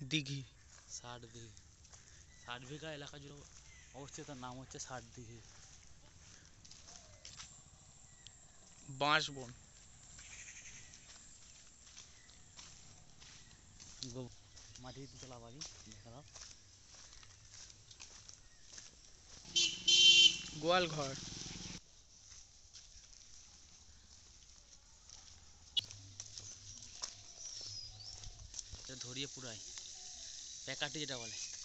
দিঘি। ষাট দিঘি, 60 বিঘা এলাকা জুড়ে অবস্থিত, তার নাম হচ্ছে 60 দিঘি। বাঁশবন। মাটিতে তোলা বাড়ি দেখা দাও। গোয়ালঘর। ধরিয়ে পুরাই প্যাকাটি যেটা বলে।